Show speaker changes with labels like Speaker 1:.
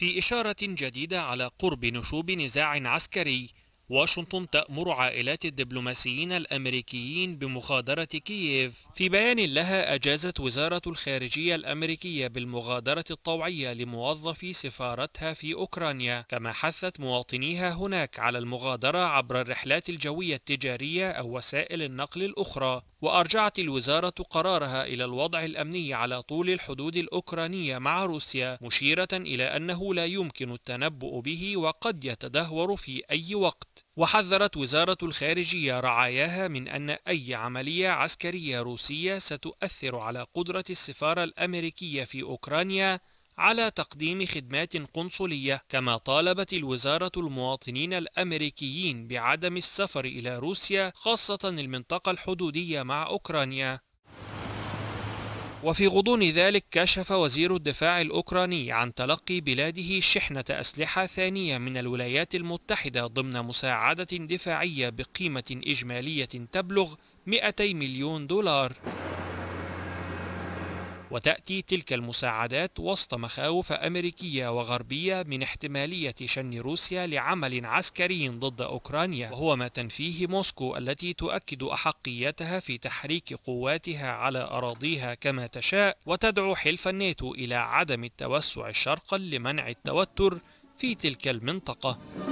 Speaker 1: في إشارة جديدة على قرب نشوب نزاع عسكري، واشنطن تأمر عائلات الدبلوماسيين الأمريكيين بمغادرة كييف. في بيان لها، أجازت وزارة الخارجية الأمريكية بالمغادرة الطوعية لموظفي سفارتها في أوكرانيا، كما حثت مواطنيها هناك على المغادرة عبر الرحلات الجوية التجارية أو وسائل النقل الأخرى. وأرجعت الوزارة قرارها إلى الوضع الأمني على طول الحدود الأوكرانية مع روسيا، مشيرة إلى أنه لا يمكن التنبؤ به وقد يتدهور في أي وقت. وحذرت وزارة الخارجية رعاياها من أن أي عملية عسكرية روسية ستؤثر على قدرة السفارة الأمريكية في أوكرانيا على تقديم خدمات قنصلية. كما طالبت الوزارة المواطنين الأمريكيين بعدم السفر إلى روسيا، خاصة المنطقة الحدودية مع أوكرانيا. وفي غضون ذلك، كشف وزير الدفاع الأوكراني عن تلقي بلاده شحنة أسلحة ثانية من الولايات المتحدة ضمن مساعدة دفاعية بقيمة إجمالية تبلغ 200 مليون دولار. وتأتي تلك المساعدات وسط مخاوف أمريكية وغربية من احتمالية شن روسيا لعمل عسكري ضد أوكرانيا، وهو ما تنفيه موسكو التي تؤكد أحقيتها في تحريك قواتها على أراضيها كما تشاء، وتدعو حلف الناتو إلى عدم التوسع شرقا لمنع التوتر في تلك المنطقة.